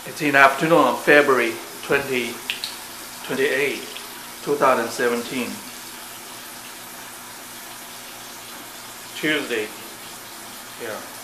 It's in the afternoon of February 28, 2017. Tuesday. Here.